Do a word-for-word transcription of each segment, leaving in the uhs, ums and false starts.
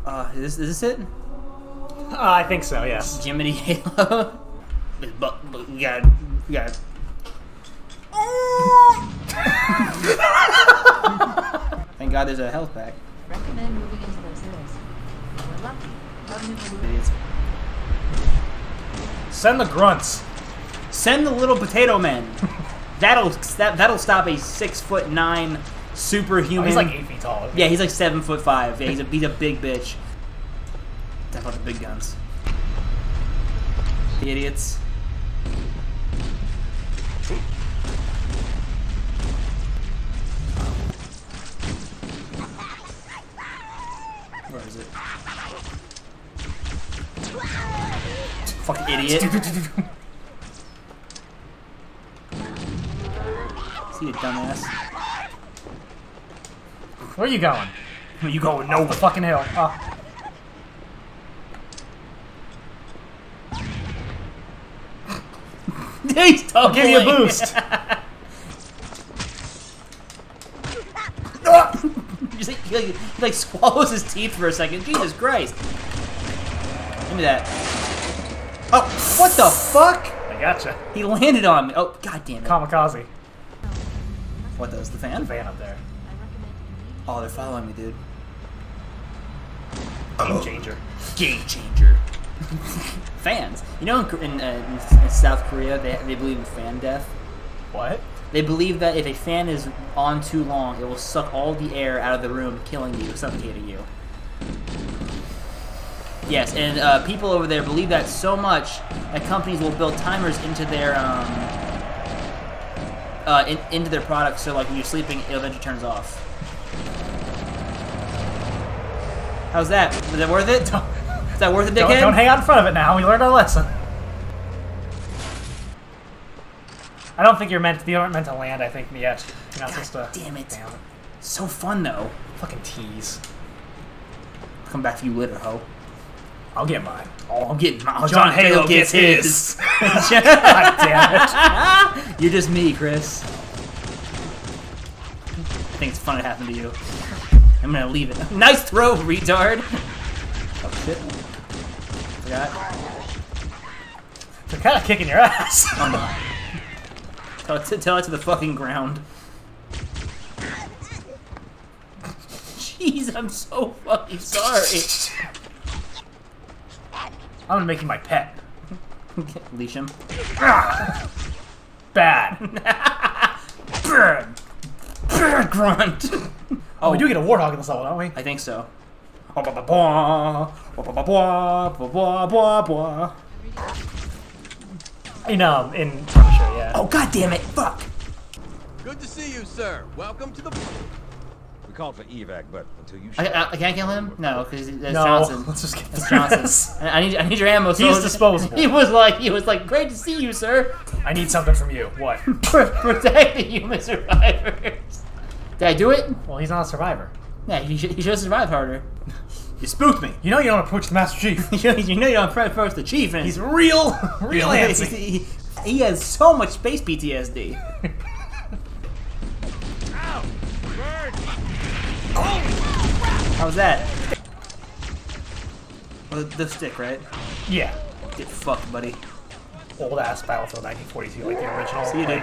Uh, is this, is this it? Uh, I think so, yes. Jiminy Halo. But, but we got, we got. Thank God there's a health pack. Recommend moving into those hills. We're lucky. Covenant will Idiots. Send the grunts. Send the little potato men. That'll that, that'll stop a six foot nine superhuman. Oh, he's like eight feet tall. Yeah, he's like seven foot five. Yeah, he's a he's a big bitch. Talk about the big guns. The idiots. Where is it? Fucking idiot. See you dumbass. Where are you going? Where you going? No, the fucking hill. Oh. He's I'll give you a boost. He's like, he, like, he like swallows his teeth for a second. Jesus Christ. Give me that. Oh, what the fuck? I gotcha. He landed on me. Oh, god damn it. Kamikaze. What does the fan? The van up there. Oh, they're following me, dude. Game changer. Game changer. Fans. You know, in, in, uh, in, in South Korea, they they believe in fan death. What? They believe that if a fan is on too long, it will suck all the air out of the room, killing you, suffocating you. Yes, and uh, people over there believe that so much that companies will build timers into their um, uh, in, into their products, so like when you're sleeping, it eventually turns off. How's that? Was that worth it? Is that worth it, dickhead? Don't, don't hang out in front of it now. We learned our lesson. I don't think you're meant. You aren't meant to land. I think yet. You're not God supposed to. damn it! Damn. So fun though. Fucking tease. Come back for you later, ho. I'll get mine. Oh, I'm getting mine. John, John Halo, Halo gets gets his. his. God damn it! You're just me, Chris. I think it's fun to happen to you. I'm gonna leave it. Nice throw, retard. Oh shit. Forgot. They're kind of kicking your ass. Oh no. Tell it, to, tell it to the fucking ground. Jeez, I'm so fucking sorry. I'm gonna make you my pet. Leash him. Bad. Bird. Bird grunt. Oh, we do get a warthog in this level, don't we? I think so. In um, in Punisher, yeah. Oh god damn it! Fuck! Good to see you, sir. Welcome to the. We called for evac, but until you. I, I, I can't kill him. No, because that's no, Johnson. let's just get That's through Johnson. this. I I need I need your ammo. He's so disposable. He was like he was like great to see you, sir. I need something from you. What? Protect the human survivors. Did I do it? Well, he's not a survivor. Yeah, he should he should have survived harder. You spooked me. You know you don't approach the Master Chief. you, know, you know you don't approach the chief, and He's real, real antsy. he, he, he has so much space P T S D. Ow! Bird! How's that? Well, the stick, right? Yeah. Get fucked, buddy. Old ass Battlefield nineteen forty-two, like the original. See you, dude. like,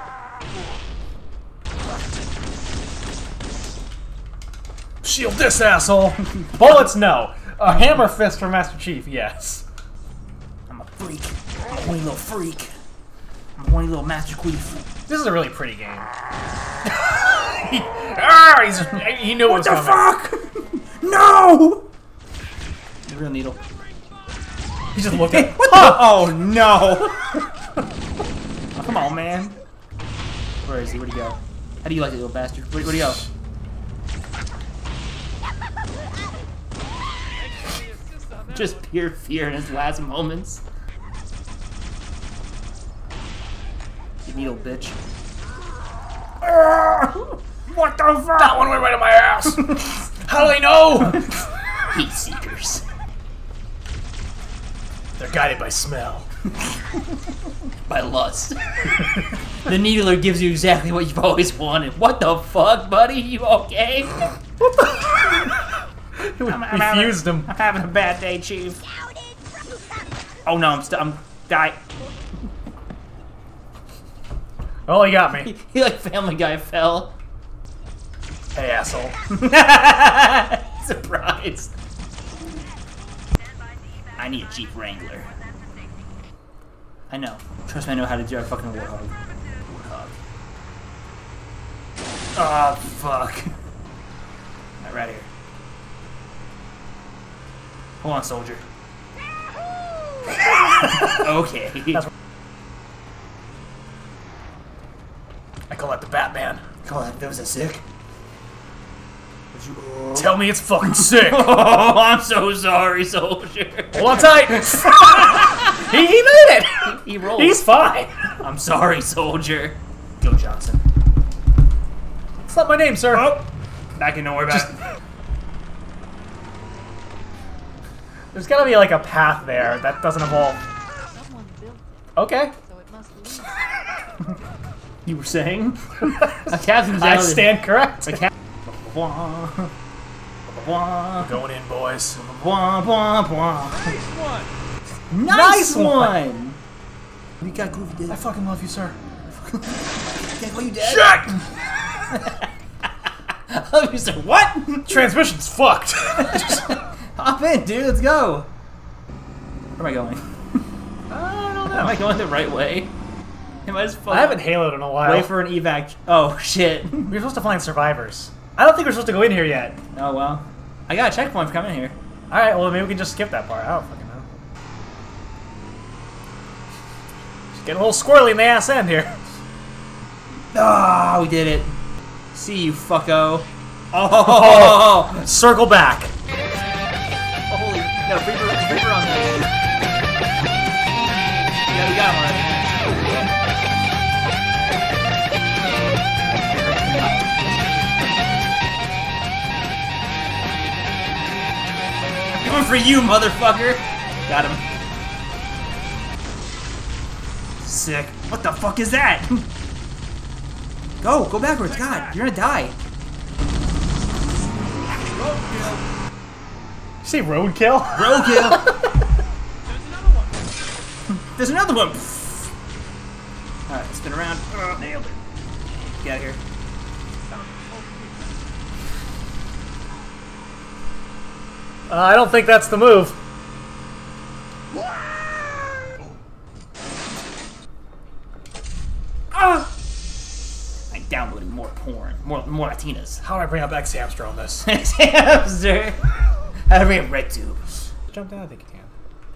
Shield this asshole! Bullets, no. A hammer fist for Master Chief, yes. I'm a freak. I'm a horny little freak. I'm a horny little Master Queef. This is a really pretty game. he, ah, he's, he knew What it was the coming. fuck? No! The real needle. He just looked at What the? Oh no! Oh, come on, man. Where is he? Where'd he go? How do you like it, little bastard? Where, where'd he go? Just pure fear in his last moments. You needle bitch. What the fuck? That one went right in my ass! How do they know? Heat seekers. They're guided by smell. By lust. The needler gives you exactly what you've always wanted. What the fuck, buddy? You okay? What the? we I'm, I'm we having, fused him. I'm having a bad day, Chief. Oh no, I'm still. I'm die. Oh, he got me. He, he like Family Guy fell. Hey, asshole. Surprise. I need a Jeep Wrangler. I know. Trust me, I know how to drive a fucking Warthog. Warthog. Oh, fuck. Alright, right here. Hold on, soldier. Okay. I call that the Batman. Call that, that was a sick. Tell me it's fucking sick. Oh, I'm so sorry, soldier. Hold on tight. he, he made it. He rolled. He's fine. I'm sorry, soldier. Go, Johnson. It's not my name, sir. Oh, back in nowhere, back. Just- There's gotta be like a path there that doesn't evolve. Someone built it, Okay. so it must lead. You were saying? A captain's I out of- stand correct. A cap. Bwah, bwah, Going in, boys. bwah, bwah, bwah. One. Nice, Nice one. one. We got groovy, dude. I fucking love you, sir. Can't call you dad. Shit! I love you, sir. What? Transmission's fucked. Hop in, dude. Let's go. Where am I going? I don't Am I going the right way? Am I just fucking I haven't haloed in a while. wait for an evac? Oh shit. We were supposed to find survivors. I don't think we're supposed to go in here yet. Oh well. I got a checkpoint for coming here. Alright, well maybe we can just skip that part. I don't fucking know. Just getting a little squirrely in the ass end here. Ah, we did it. See you, fucko. Oh, Circle back. holy no, Reaper, Reaper on the. Yeah, we got him already. Going for you, motherfucker. Got him. Sick. What the fuck is that? Go, go backwards. God, you're gonna die. Did you say roadkill? Roadkill. There's another one. Alright, spin around. Oh, nailed it. Get out of here. Uh, I don't think that's the move. Ah! I'm downloading more porn. More more Latinas. How do I bring up X Hamster on this? Hamster. How to bring up red tube. Jump down, I think you can.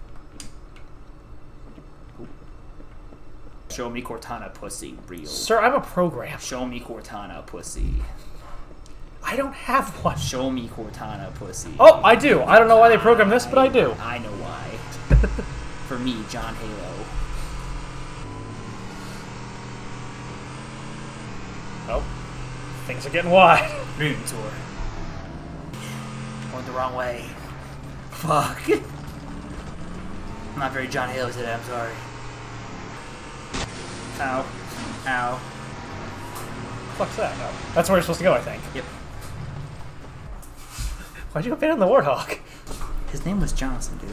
Show me Cortana, pussy. Real. Sir, I'm a program. Show me Cortana, pussy. I don't have one. Show me Cortana, pussy. Oh, I do. I don't know why they programmed this, but I do. I know why. For me, John Halo. Oh, things are getting wide. Room tour. Went the wrong way. Fuck. I'm not very John Halo today, I'm sorry. Ow. Ow. Fuck's that? No. That's where you're supposed to go, I think. Yep. Why'd you abandon the Warthog? His name was Johnson, dude.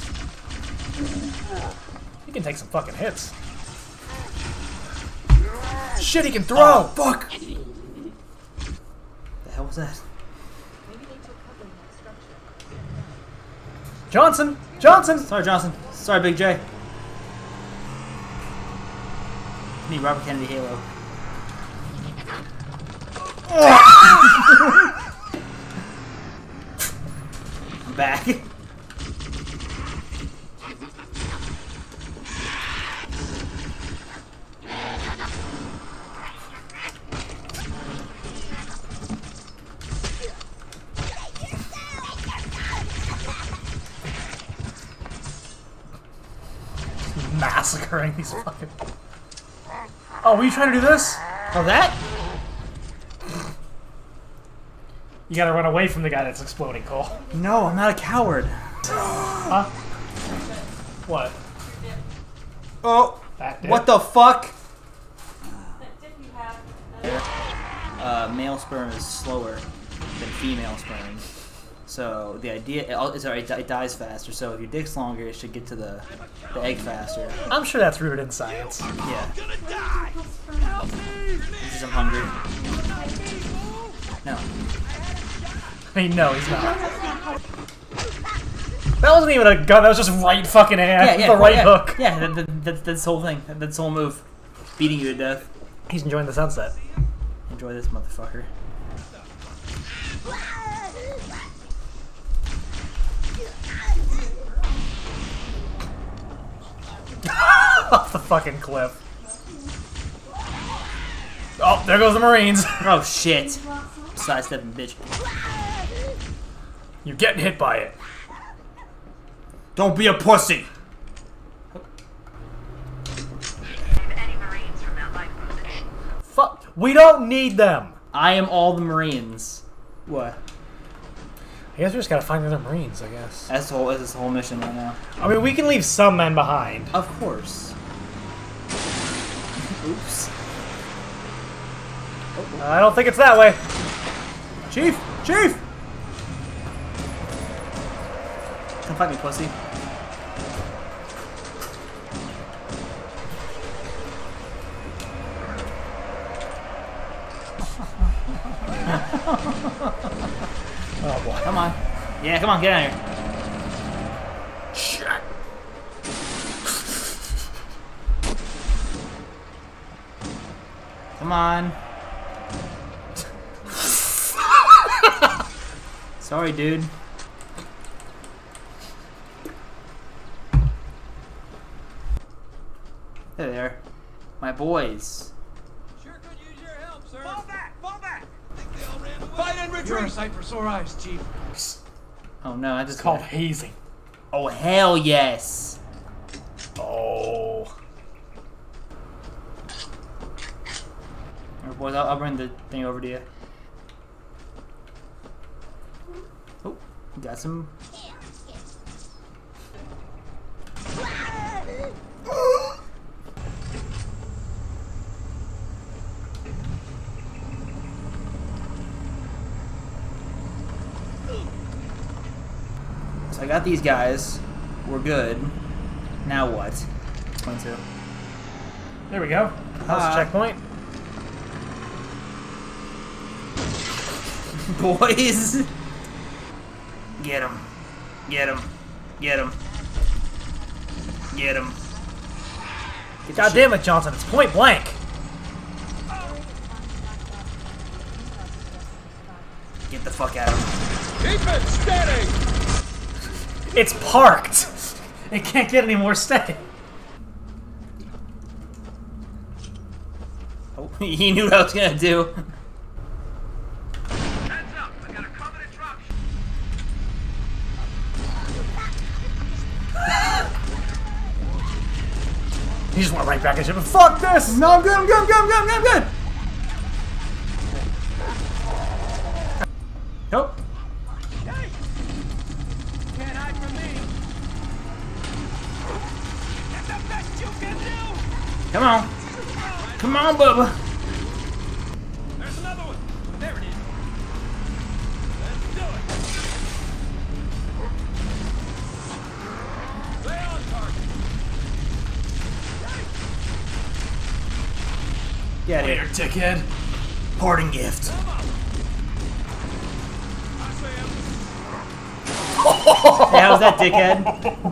He can take some fucking hits. Shit, he can throw! Oh, fuck! The hell was that? Maybe they took cover in that structure. Johnson! Johnson! Sorry, Johnson. Sorry, Big J. Me, Robert Kennedy Halo. I'm back. Massacring these fucking... Oh, were you trying to do this? Oh, that? You gotta run away from the guy that's exploding, Cole. No, I'm not a coward. Huh? What? Oh, That did. what the fuck? Uh, male sperm is slower than female sperm. So the idea, it, sorry, it dies faster. So if your dick's longer, it should get to the the egg faster. I'm sure that's rooted in science. Yeah. Because I'm hungry. No. I mean, no, he's not. That wasn't even a gun. That was just right fucking hand. Yeah, yeah, the right yeah. hook. Yeah, that, that, that, that's the whole thing. That, that's the whole move. Beating you to death. He's enjoying the sunset. Enjoy this, motherfucker. Off the fucking cliff. Oh, there goes the Marines. Oh shit. Sidestepping, bitch. You're getting hit by it. Don't be a pussy. Fuck. We don't need them. I am all the Marines. What? I guess we just gotta find the other Marines, I guess. That's the whole, that's the whole mission right now. I mean, we can leave some men behind. Of course. Oops. Uh, I don't think it's that way. Chief! Chief! Come fight me, pussy. Oh boy. Come on. Yeah, come on, get out of here. Shit. Come on. Sorry, dude. Hey there. My boys. Sure could use your help, sir. Fall back! Fall back! Think they all ran away. Fight and retreat! You're a sight for sore eyes, Chief. Oh no, I just It's called hazing. Oh hell yes. Oh. Alright, boys, I'll, I'll bring the thing over to you. Oh, got some. So I got these guys. We're good. Now what? twenty-two. There we go. That's Ah. a checkpoint. Boys! Get him. Get him. Get him. Get him. Get God damn it, Johnson. It's point blank. Get the fuck out of him. Keep it steady! It's parked. It can't get any more steady. Oh, he knew what I was gonna do. Heads up! I got a covenant drop. He just went right back at you, but fuck this! No, I'm good, I'm good, I'm good, I'm good, I'm good, I'm good! Nope. Hey! Can't hide from me. That's the best you can do! Come on. Come on, Bubba. There's another one. There it is. Let's do it. Stay on target. Yeah, dude. Later, dickhead. Parting gift. Come on. I say him. Hey, how's that, dickhead?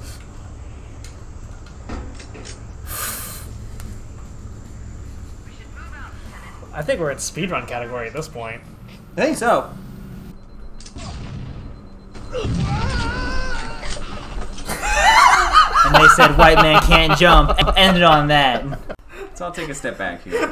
I think we're in speedrun category at this point. I think so. And they said white man can't jump. Ended on that. So I'll take a step back here.